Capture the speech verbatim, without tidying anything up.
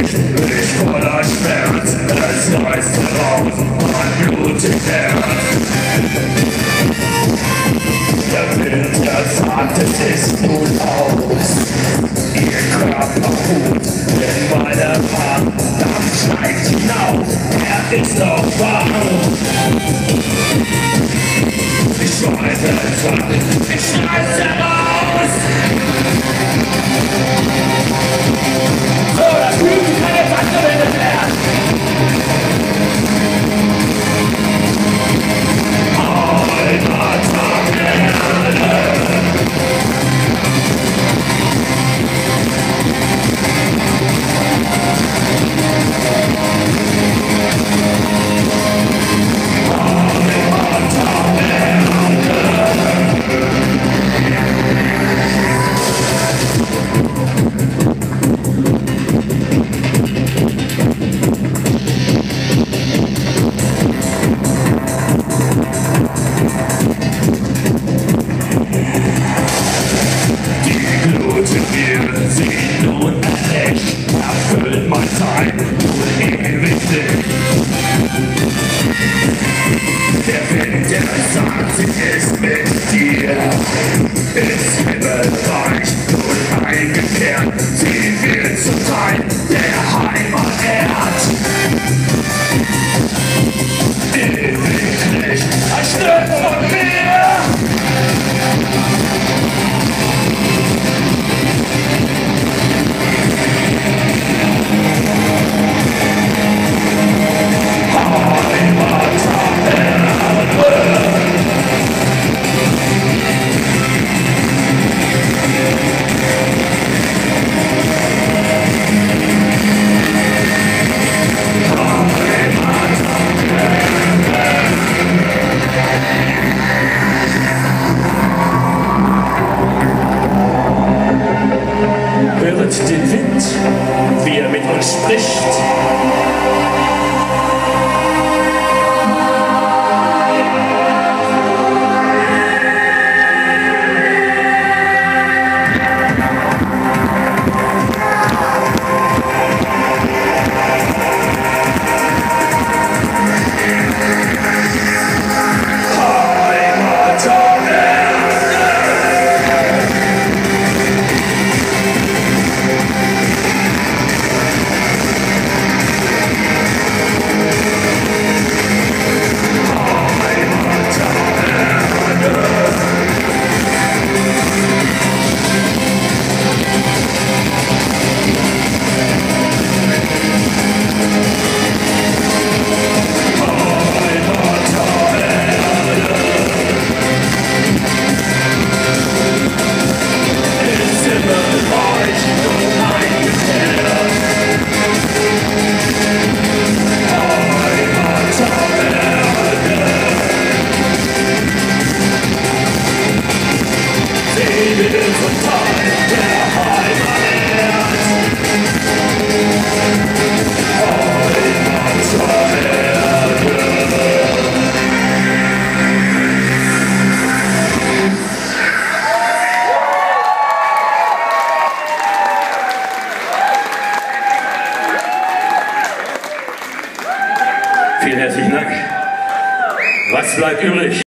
ich voller Schmerz, es reißt heraus, mein blutig Herz. Der Winter sagt, es ist nun aus, ihr Körper ruht in meinem Arm, Dampf steigt hinauf, er ist noch warm. Ich schmeiße es ab, ich schmeiße raus! So, das Blut kann jetzt angewendet werden! Sie nun erlecht, erfüllt mein Sein nun ewig nicht. Der Wind, der sagt, sie ist mit dir, ins Himmelreich nun eingekehrt. Sie wird zum Teil der Heimaterd. Ewig nicht, ein Stück von mir! Den Wind, wie er mit uns spricht. Vielen herzlichen Dank. Was bleibt übrig?